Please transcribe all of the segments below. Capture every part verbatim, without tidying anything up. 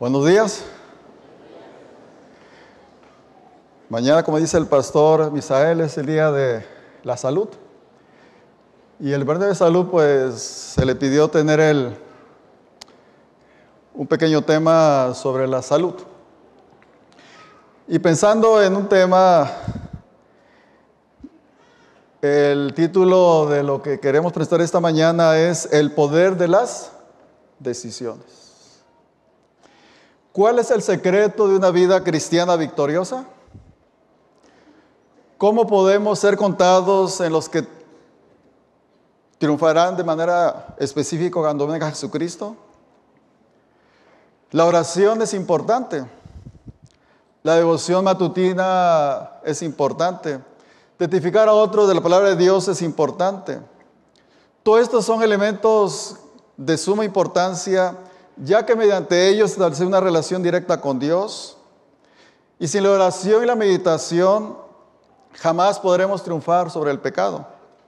Buenos días. Mañana, como dice el pastor Misael, es el día de la salud. Y el viernes de salud, pues, se le pidió tener el, un pequeño tema sobre la salud. Y pensando en un tema, el título de lo que queremos prestar esta mañana es el poder de las decisiones. ¿Cuál es el secreto de una vida cristiana victoriosa? ¿Cómo podemos ser contados en los que triunfarán de manera específica cuando venga Jesucristo? La oración es importante. La devoción matutina es importante. Testificar a otros de la palabra de Dios es importante. Todos estos son elementos de suma importancia, ya que mediante ellos se establece una relación directa con Dios. Y sin la oración y la meditación, jamás podremos triunfar sobre el pecado.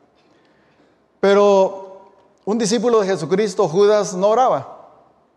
Pero un discípulo de Jesucristo, Judas, no oraba.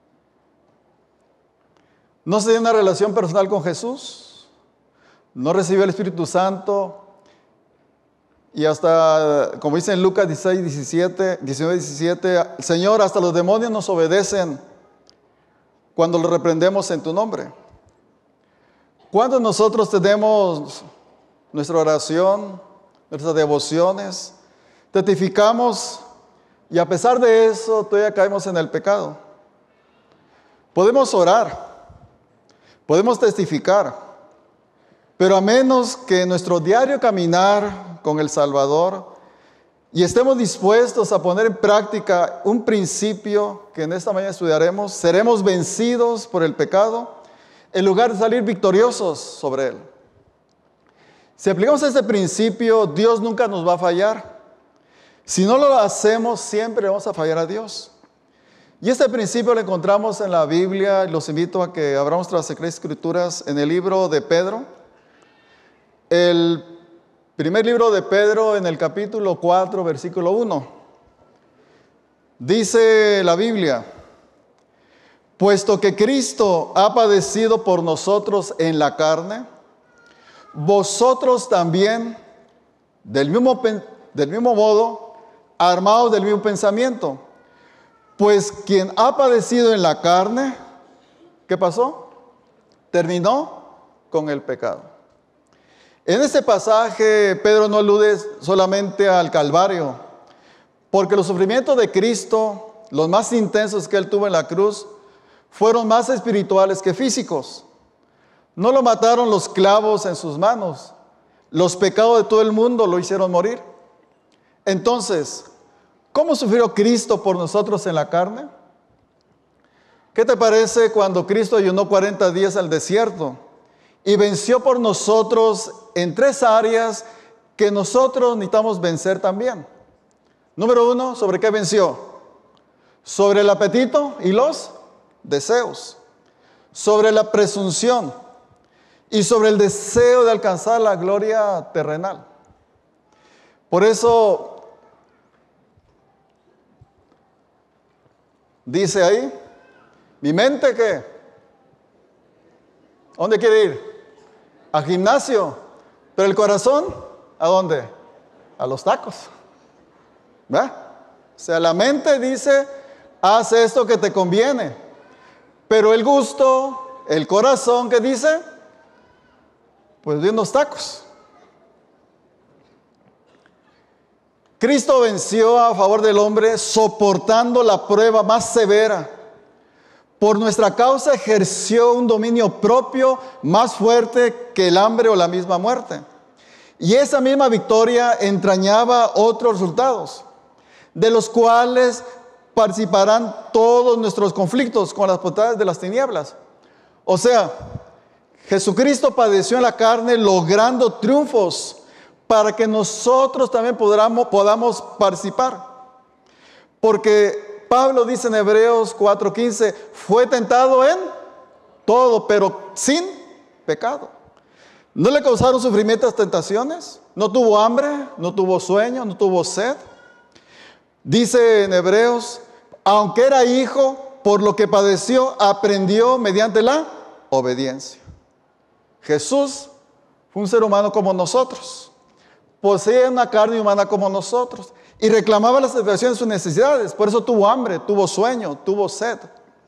No tenía una relación personal con Jesús. No recibió el Espíritu Santo. Y hasta, como dice en Lucas dieciséis, diecisiete, diecinueve, diecisiete, Señor, hasta los demonios nos obedecen cuando los reprendemos en tu nombre. Cuando nosotros tenemos nuestra oración, nuestras devociones, testificamos y a pesar de eso todavía caemos en el pecado. Podemos orar, podemos testificar, pero a menos que en nuestro diario caminar con el Salvador y estemos dispuestos a poner en práctica un principio que en esta mañana estudiaremos, seremos vencidos por el pecado en lugar de salir victoriosos sobre él. Si aplicamos este principio, Dios nunca nos va a fallar. Si no lo hacemos, siempre vamos a fallar a Dios. Y este principio lo encontramos en la Biblia. Los invito a que abramos nuestras Sagradas Escrituras en el libro de Pedro. El primer libro de Pedro, en el capítulo cuatro, versículo uno. Dice la Biblia: puesto que Cristo ha padecido por nosotros en la carne, vosotros también, del mismo, del mismo modo, armados del mismo pensamiento. Pues quien ha padecido en la carne, ¿qué pasó? Terminó con el pecado. En este pasaje, Pedro no alude solamente al Calvario, porque los sufrimientos de Cristo, los más intensos que él tuvo en la cruz, fueron más espirituales que físicos. No lo mataron los clavos en sus manos. Los pecados de todo el mundo lo hicieron morir. Entonces, ¿cómo sufrió Cristo por nosotros en la carne? ¿Qué te parece cuando Cristo ayunó cuarenta días al desierto y venció por nosotros en tres áreas que nosotros necesitamos vencer también? Número uno, ¿sobre qué venció? Sobre el apetito y los deseos. Sobre la presunción. Y sobre el deseo de alcanzar la gloria terrenal. Por eso, dice ahí, mi mente, ¿qué? ¿A dónde quiere ir? Al gimnasio. Pero el corazón, ¿a dónde? A los tacos. ¿Verdad? O sea, la mente dice, haz esto que te conviene. Pero el gusto, el corazón, ¿qué dice? Pues de unos tacos. Cristo venció a favor del hombre soportando la prueba más severa. Por nuestra causa ejerció un dominio propio más fuerte que el hambre o la misma muerte. Y esa misma victoria entrañaba otros resultados, de los cuales participarán todos nuestros conflictos con las potestades de las tinieblas. O sea, Jesucristo padeció en la carne logrando triunfos para que nosotros también podamos, podamos participar. Porque Pablo dice en Hebreos cuatro quince, fue tentado en todo, pero sin pecado. ¿No le causaron sufrimiento las tentaciones? ¿No tuvo hambre? ¿No tuvo sueño? ¿No tuvo sed? Dice en Hebreos, aunque era hijo, por lo que padeció, aprendió mediante la obediencia. Jesús fue un ser humano como nosotros. Poseía una carne humana como nosotros. Y reclamaba la satisfacción de sus necesidades. Por eso tuvo hambre, tuvo sueño, tuvo sed.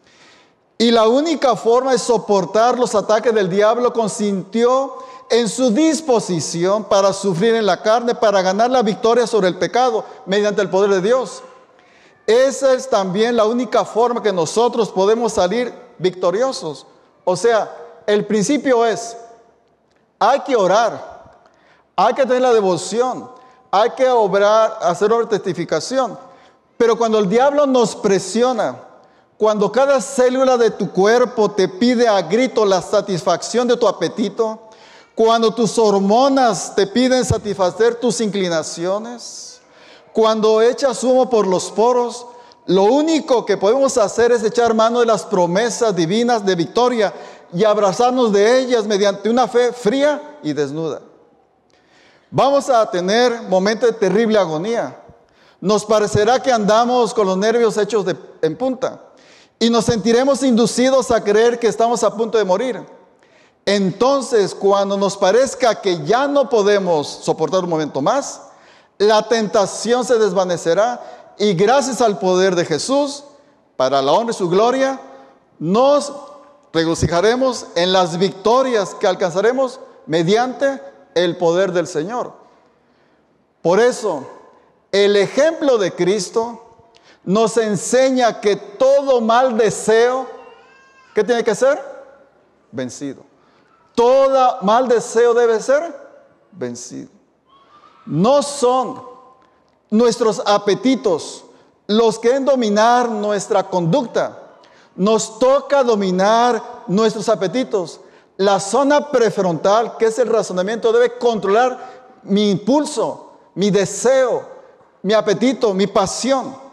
Y la única forma de soportar los ataques del diablo consistió en su disposición para sufrir en la carne, para ganar la victoria sobre el pecado mediante el poder de Dios. Esa es también la única forma que nosotros podemos salir victoriosos. O sea, el principio es, hay que orar, hay que tener la devoción, hay que obrar, hacer obra de testificación. Pero cuando el diablo nos presiona, cuando cada célula de tu cuerpo te pide a grito la satisfacción de tu apetito, cuando tus hormonas te piden satisfacer tus inclinaciones, cuando echas humo por los poros, lo único que podemos hacer es echar mano de las promesas divinas de victoria y abrazarnos de ellas mediante una fe fría y desnuda. Vamos a tener momentos de terrible agonía. Nos parecerá que andamos con los nervios hechos de, en punta. Y nos sentiremos inducidos a creer que estamos a punto de morir. Entonces, cuando nos parezca que ya no podemos soportar un momento más, la tentación se desvanecerá y gracias al poder de Jesús, para la honra y su gloria, nos regocijaremos en las victorias que alcanzaremos mediante el poder del Señor. Por eso, el ejemplo de Cristo nos enseña que todo mal deseo, ¿qué tiene que ser? Vencido. Todo mal deseo debe ser vencido. No son nuestros apetitos los que deben dominar nuestra conducta. Nos toca dominar nuestros apetitos. La zona prefrontal, que es el razonamiento, debe controlar mi impulso, mi deseo, mi apetito, mi pasión.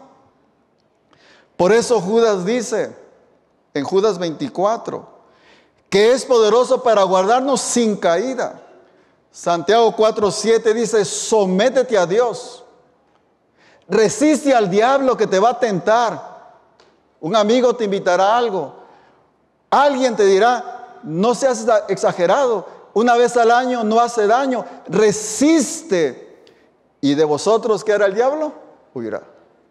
Por eso Judas dice, en Judas veinticuatro, que es poderoso para guardarnos sin caída. Santiago cuatro siete dice, sométete a Dios. Resiste al diablo que te va a tentar. Un amigo te invitará a algo. Alguien te dirá, no seas exagerado. Una vez al año no hace daño. Resiste. ¿Y de vosotros qué hará el diablo? Huirá.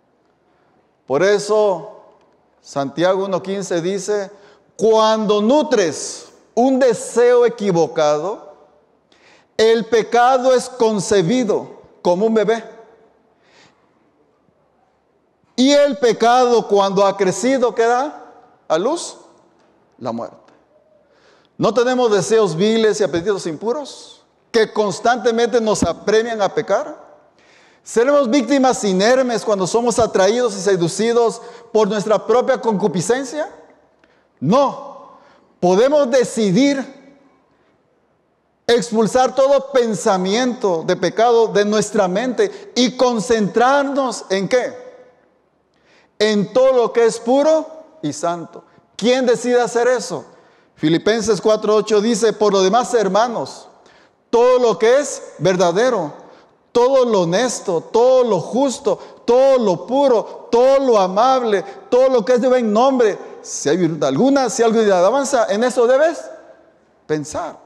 Por eso, Santiago uno quince dice, cuando nutres un deseo equivocado, el pecado es concebido como un bebé. Y el pecado, cuando ha crecido, ¿qué da a luz? La muerte. ¿No tenemos deseos viles y apetitos impuros que constantemente nos apremian a pecar? ¿Seremos víctimas inermes cuando somos atraídos y seducidos por nuestra propia concupiscencia? No. Podemos decidir expulsar todo pensamiento de pecado de nuestra mente y concentrarnos ¿en qué? En todo lo que es puro y santo. ¿Quién decide hacer eso? Filipenses cuatro ocho dice, por lo demás, hermanos, todo lo que es verdadero, todo lo honesto, todo lo justo, todo lo puro, todo lo amable, todo lo que es de buen nombre, si hay virtud alguna, si algo de alabanza, en eso debes pensar.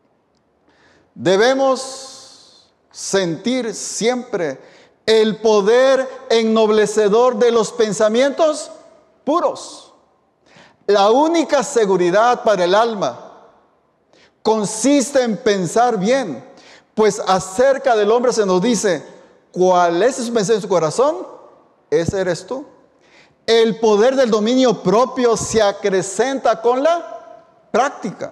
Debemos sentir siempre el poder ennoblecedor de los pensamientos puros. La única seguridad para el alma consiste en pensar bien. Pues acerca del hombre se nos dice, ¿cuál es su pensamiento en su corazón? Ese eres tú. El poder del dominio propio se acrecenta con la práctica.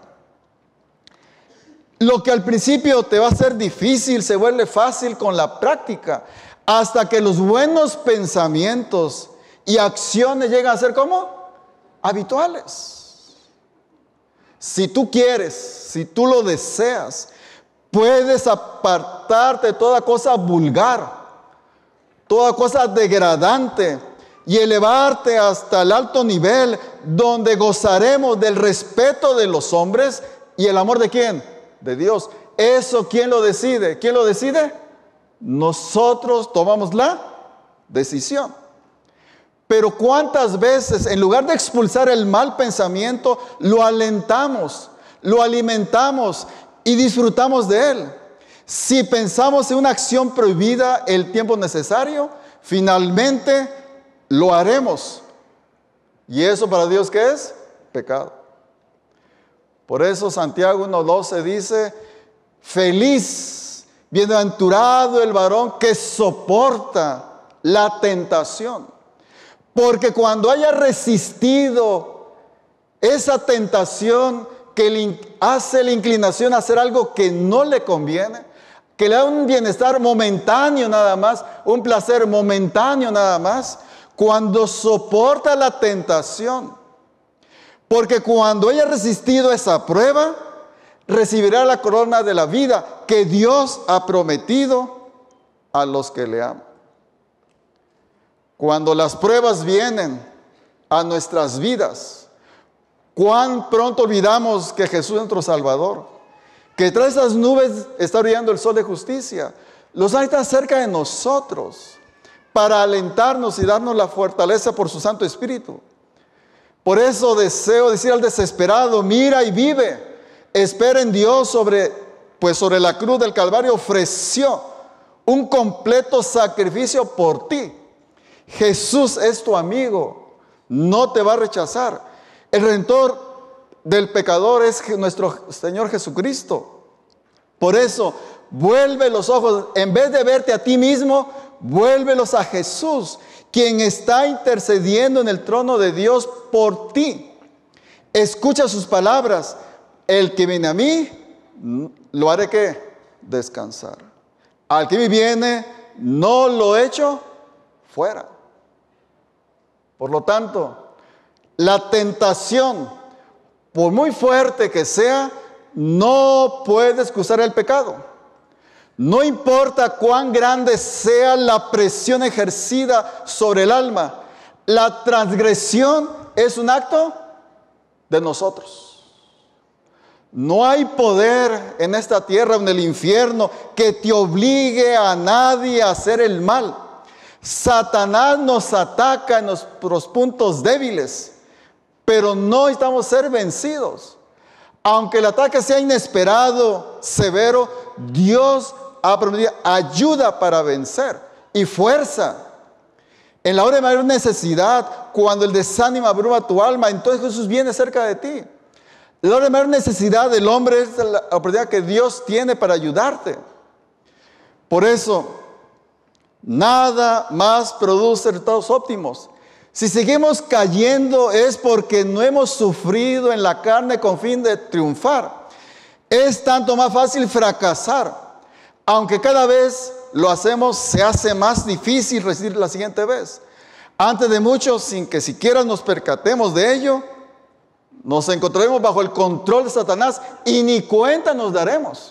Lo que al principio te va a ser difícil se vuelve fácil con la práctica, hasta que los buenos pensamientos y acciones llegan a ser ¿cómo? Habituales. Si tú quieres, si tú lo deseas, puedes apartarte de toda cosa vulgar, toda cosa degradante y elevarte hasta el alto nivel donde gozaremos del respeto de los hombres y el amor de ¿quién? De Dios. ¿Eso quién lo decide? ¿Quién lo decide? Nosotros tomamos la decisión. Pero ¿cuántas veces, en lugar de expulsar el mal pensamiento, lo alentamos, lo alimentamos y disfrutamos de él? Si pensamos en una acción prohibida el tiempo necesario, finalmente lo haremos. ¿Y eso para Dios qué es? Pecado. Por eso Santiago uno doce dice, feliz, bienaventurado el varón que soporta la tentación. Porque cuando haya resistido esa tentación que le hace la inclinación a hacer algo que no le conviene, que le da un bienestar momentáneo nada más, un placer momentáneo nada más, cuando soporta la tentación, porque cuando haya resistido esa prueba, recibirá la corona de la vida que Dios ha prometido a los que le aman. Cuando las pruebas vienen a nuestras vidas, cuán pronto olvidamos que Jesús es nuestro Salvador, que tras esas nubes está brillando el sol de justicia. Los ángeles están cerca de nosotros para alentarnos y darnos la fortaleza por su Santo Espíritu. Por eso deseo decir al desesperado, mira y vive, espera en Dios, sobre, pues sobre la cruz del Calvario ofreció un completo sacrificio por ti. Jesús es tu amigo, no te va a rechazar. El Redentor del pecador es nuestro Señor Jesucristo. Por eso, vuelve los ojos, en vez de verte a ti mismo, vuélvelos a Jesús, quien está intercediendo en el trono de Dios por ti. Escucha sus palabras, el que viene a mí, lo haré ¿qué? Descansar. Al que me viene, no lo echo fuera. Por lo tanto, la tentación, por muy fuerte que sea, no puede excusar el pecado. No importa cuán grande sea la presión ejercida sobre el alma, la transgresión es un acto de nosotros. No hay poder en esta tierra o en el infierno que te obligue a nadie a hacer el mal. Satanás nos ataca en nuestros puntos débiles, pero no necesitamos ser vencidos. Aunque el ataque sea inesperado, severo, Dios ha prometido ayuda para vencer y fuerza. En la hora de mayor necesidad, cuando el desánimo abruma tu alma, entonces Jesús viene cerca de ti. La hora de mayor necesidad del hombre es la oportunidad que Dios tiene para ayudarte. Por eso, nada más produce resultados óptimos. Si seguimos cayendo es porque no hemos sufrido en la carne con fin de triunfar. Es tanto más fácil fracasar. Aunque cada vez lo hacemos, se hace más difícil resistir la siguiente vez. Antes de mucho, sin que siquiera nos percatemos de ello, nos encontraremos bajo el control de Satanás y ni cuenta nos daremos.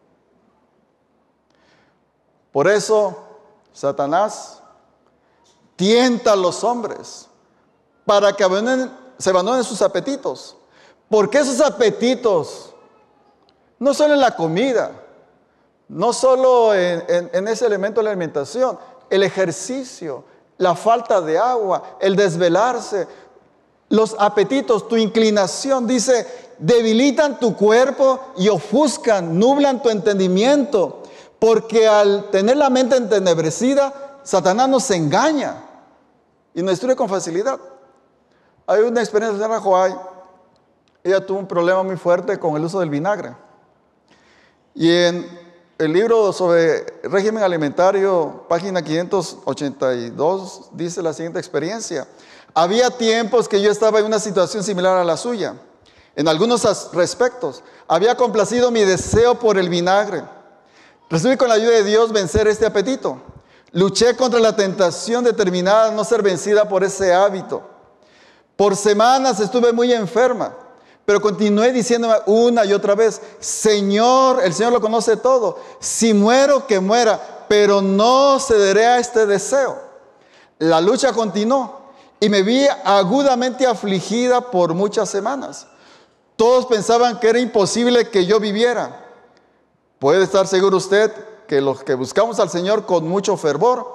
Por eso, Satanás tienta a los hombres para que abandonen, se abandonen sus apetitos. Porque esos apetitos, no solo en la comida, no solo en, en, en ese elemento de la alimentación, el ejercicio, la falta de agua, el desvelarse, los apetitos, tu inclinación, dice, debilitan tu cuerpo y ofuscan, nublan tu entendimiento, porque al tener la mente entenebrecida, Satanás nos engaña y nos destruye con facilidad. Hay una experiencia de la señora Joay. Ella tuvo un problema muy fuerte con el uso del vinagre. Y en el libro sobre régimen alimentario, página quinientos ochenta y dos, dice la siguiente experiencia. Había tiempos que yo estaba en una situación similar a la suya. En algunos aspectos, había complacido mi deseo por el vinagre. Resolví con la ayuda de Dios vencer este apetito. Luché contra la tentación determinada a no ser vencida por ese hábito. Por semanas estuve muy enferma, pero continué diciéndome una y otra vez, Señor, el Señor lo conoce todo. Si muero, que muera, pero no cederé a este deseo. La lucha continuó y me vi agudamente afligida por muchas semanas. Todos pensaban que era imposible que yo viviera. Puede estar seguro usted que los que buscamos al Señor con mucho fervor,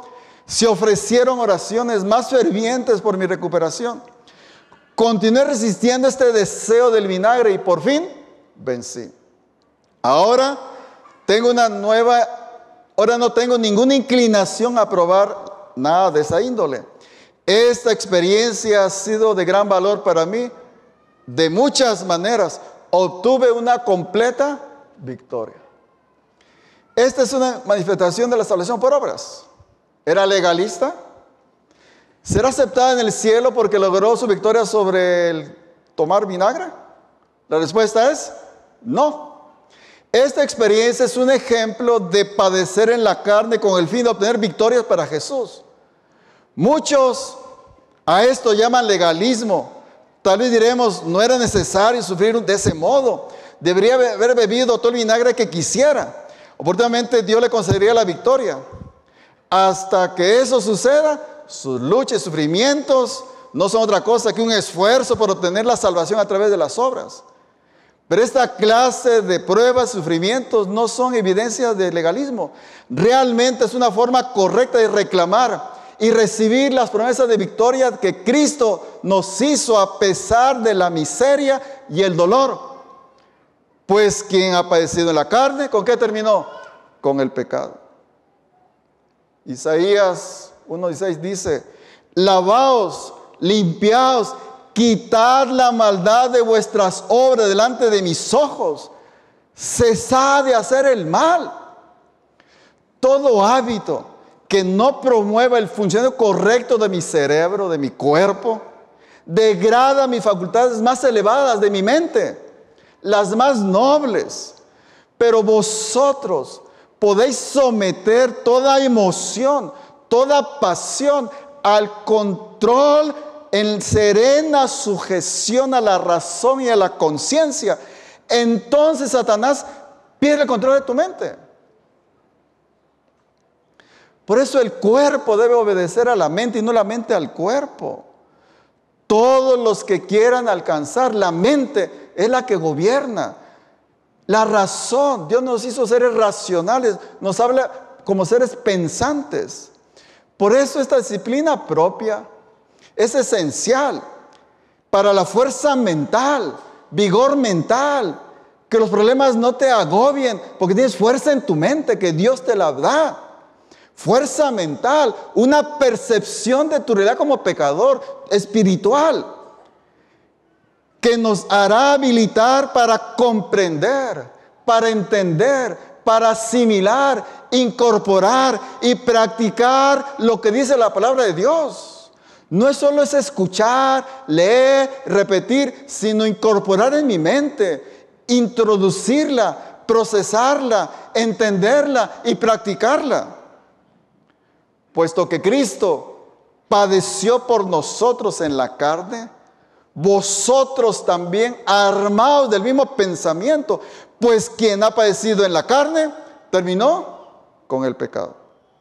Se ofrecieron oraciones más fervientes por mi recuperación. Continué resistiendo este deseo del vinagre y por fin vencí. Ahora tengo una nueva, ahora no tengo ninguna inclinación a probar nada de esa índole. Esta experiencia ha sido de gran valor para mí. De muchas maneras obtuve una completa victoria. Esta es una manifestación de la salvación por obras. ¿Era legalista? ¿Será aceptada en el cielo porque logró su victoria sobre el tomar vinagre? La respuesta es no. Esta experiencia es un ejemplo de padecer en la carne con el fin de obtener victorias para Jesús. Muchos a esto llaman legalismo. Tal vez diremos, no era necesario sufrir de ese modo. Debería haber bebido todo el vinagre que quisiera. Oportunamente Dios le concedería la victoria. Hasta que eso suceda, sus luchas y sufrimientos no son otra cosa que un esfuerzo por obtener la salvación a través de las obras. Pero esta clase de pruebas, sufrimientos, no son evidencias de legalismo. Realmente es una forma correcta de reclamar y recibir las promesas de victoria que Cristo nos hizo a pesar de la miseria y el dolor. Pues quien ha padecido en la carne, ¿con qué terminó? Con el pecado. Isaías uno dieciséis dice, lavaos, limpiaos, quitad la maldad de vuestras obras delante de mis ojos, cesad de hacer el mal. Todo hábito que no promueva el funcionamiento correcto de mi cerebro, de mi cuerpo, degrada mis facultades más elevadas de mi mente, las más nobles. Pero vosotros podéis someter toda emoción, toda pasión al control en serena sujeción a la razón y a la conciencia. Entonces Satanás pierde el control de tu mente. Por eso el cuerpo debe obedecer a la mente y no la mente al cuerpo. Todos los que quieran alcanzar, la mente es la que gobierna. La razón, Dios nos hizo seres racionales, nos habla como seres pensantes. Por eso esta disciplina propia es esencial para la fuerza mental, vigor mental, que los problemas no te agobien, porque tienes fuerza en tu mente, que Dios te la da. Fuerza mental, una percepción de tu realidad como pecador espiritual, que nos hará habilitar para comprender, para entender, para asimilar, incorporar y practicar lo que dice la palabra de Dios. No es solo es escuchar, leer, repetir, sino incorporar en mi mente, introducirla, procesarla, entenderla y practicarla. Puesto que Cristo padeció por nosotros en la carne, vosotros también armados del mismo pensamiento, pues quien ha padecido en la carne, terminó con el pecado.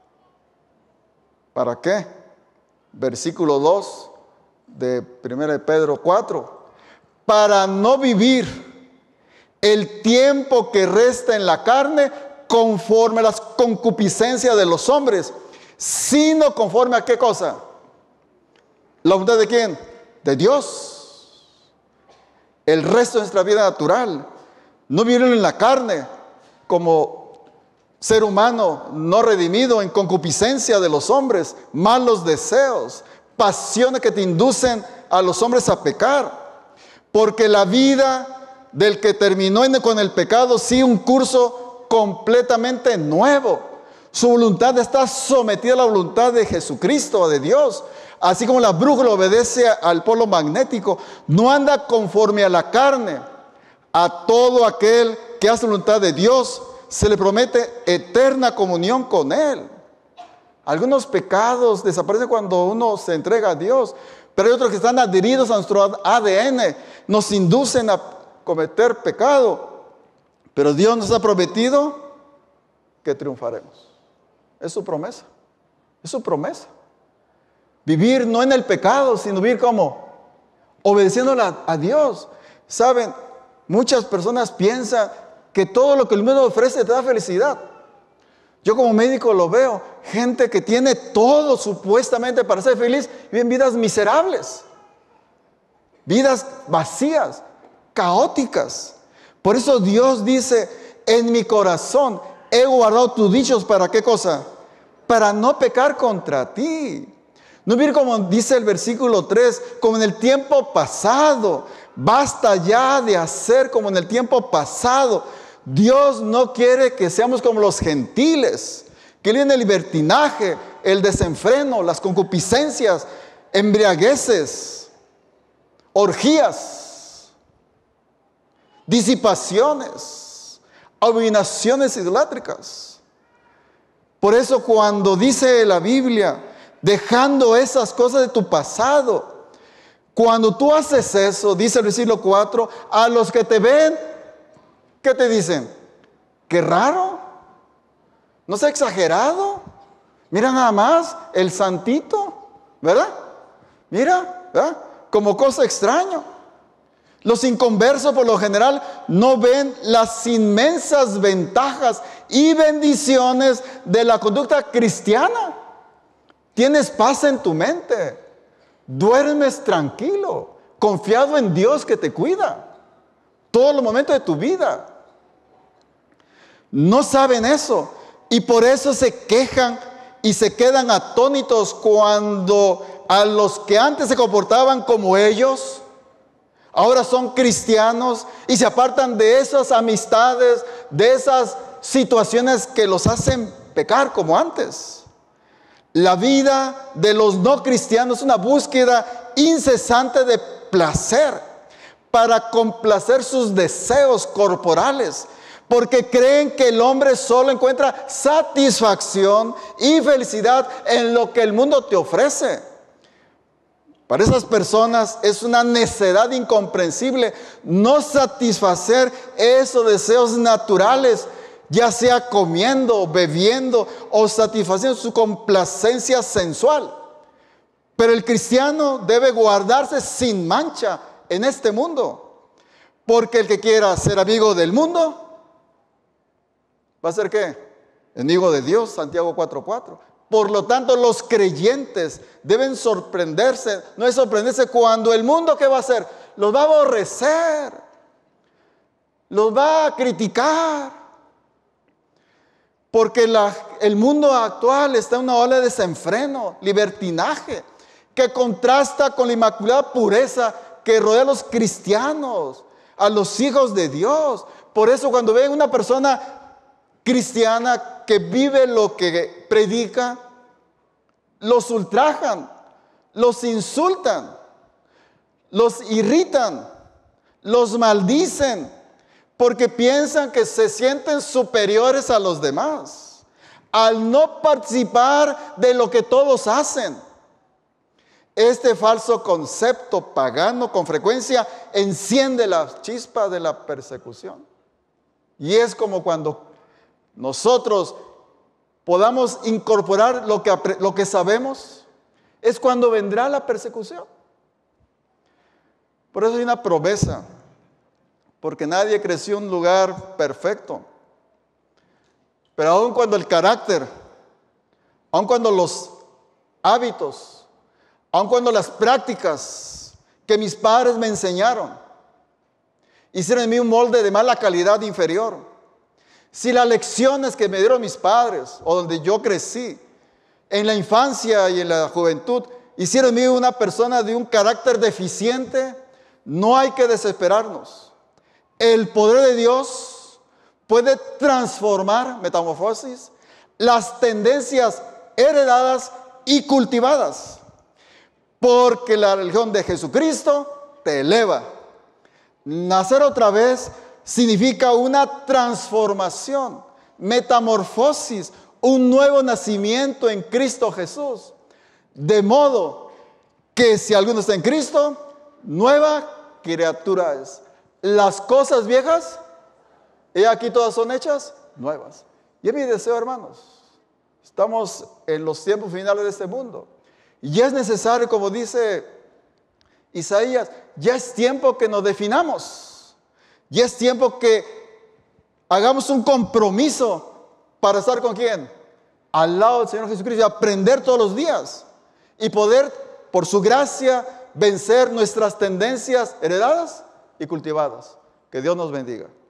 ¿Para qué? Versículo dos de primera de Pedro cuatro. Para no vivir el tiempo que resta en la carne conforme a las concupiscencias de los hombres, sino conforme a qué cosa. ¿La voluntad de quién? De Dios. El resto de nuestra vida natural, no vivir en la carne como ser humano no redimido en concupiscencia de los hombres, malos deseos, pasiones que te inducen a los hombres a pecar. Porque la vida del que terminó con el pecado sigue un curso completamente nuevo. Su voluntad está sometida a la voluntad de Jesucristo, de Dios. Así como la brújula obedece al polo magnético, no anda conforme a la carne. A todo aquel que hace la voluntad de Dios se le promete eterna comunión con Él. Algunos pecados desaparecen cuando uno se entrega a Dios, pero hay otros que están adheridos a nuestro A D N, nos inducen a cometer pecado. Pero Dios nos ha prometido que triunfaremos. Es su promesa, es su promesa. Vivir no en el pecado, sino vivir como obedeciéndole a, a Dios. Saben, muchas personas piensan que todo lo que el mundo ofrece te da felicidad. Yo como médico lo veo, gente que tiene todo supuestamente para ser feliz, viven vidas miserables, vidas vacías, caóticas. Por eso Dios dice, en mi corazón he guardado tus dichos, ¿para qué cosa? Para no pecar contra ti. No vivir como dice el versículo tres, como en el tiempo pasado. Basta ya de hacer como en el tiempo pasado. Dios no quiere que seamos como los gentiles, que viven el libertinaje, el desenfreno, las concupiscencias, embriagueces, orgías, disipaciones, abominaciones idolátricas. Por eso cuando dice la Biblia, dejando esas cosas de tu pasado, cuando tú haces eso, dice el versículo cuatro, a los que te ven, ¿qué te dicen? ¡Qué raro! ¿No sea exagerado? Mira nada más, el santito, ¿verdad? Mira, ¿verdad? Como cosa extraña. Los inconversos por lo general no ven las inmensas ventajas y bendiciones de la conducta cristiana. Tienes paz en tu mente, duermes tranquilo, confiado en Dios que te cuida todos los momentos de tu vida. No saben eso y por eso se quejan y se quedan atónitos cuando a los que antes se comportaban como ellos, ahora son cristianos y se apartan de esas amistades, de esas situaciones que los hacen pecar como antes. La vida de los no cristianos es una búsqueda incesante de placer para complacer sus deseos corporales, porque creen que el hombre solo encuentra satisfacción y felicidad en lo que el mundo te ofrece. Para esas personas es una necedad incomprensible no satisfacer esos deseos naturales, ya sea comiendo, bebiendo o satisfaciendo su complacencia sensual. Pero el cristiano debe guardarse sin mancha en este mundo, porque el que quiera ser amigo del mundo ¿va a ser qué? Enemigo de Dios, Santiago cuatro cuatro. Por lo tanto, los creyentes deben sorprenderse, no es sorprenderse cuando el mundo, ¿qué va a hacer? Los va a aborrecer, los va a criticar, porque la, el mundo actual está en una ola de desenfreno, libertinaje, que contrasta con la inmaculada pureza que rodea a los cristianos, a los hijos de Dios. Por eso cuando ven una persona cristiana que vive lo que predica, los ultrajan, los insultan, los irritan, los maldicen, porque piensan que se sienten superiores a los demás, al no participar de lo que todos hacen. Este falso concepto pagano con frecuencia enciende la chispa de la persecución. Y es como cuando nosotros podamos incorporar lo que, lo que sabemos, es cuando vendrá la persecución. Por eso hay una promesa, porque nadie creció en un lugar perfecto. Pero aun cuando el carácter, aun cuando los hábitos, aun cuando las prácticas que mis padres me enseñaron hicieron en mí un molde de mala calidad inferior, si las lecciones que me dieron mis padres o donde yo crecí en la infancia y en la juventud hicieron en mí una persona de un carácter deficiente, no hay que desesperarnos. El poder de Dios puede transformar, metamorfosis, las tendencias heredadas y cultivadas, porque la religión de Jesucristo te eleva. Nacer otra vez significa una transformación, metamorfosis, un nuevo nacimiento en Cristo Jesús. De modo que si alguno está en Cristo, nueva criatura es. Las cosas viejas, y aquí todas son hechas nuevas. Y es mi deseo, hermanos. Estamos en los tiempos finales de este mundo. Y es necesario, como dice Isaías, ya es tiempo que nos definamos. Ya es tiempo que hagamos un compromiso para estar con ¿quién? al lado del Señor Jesucristo y aprender todos los días y poder, por su gracia, vencer nuestras tendencias heredadas y cultivadas. Que Dios nos bendiga.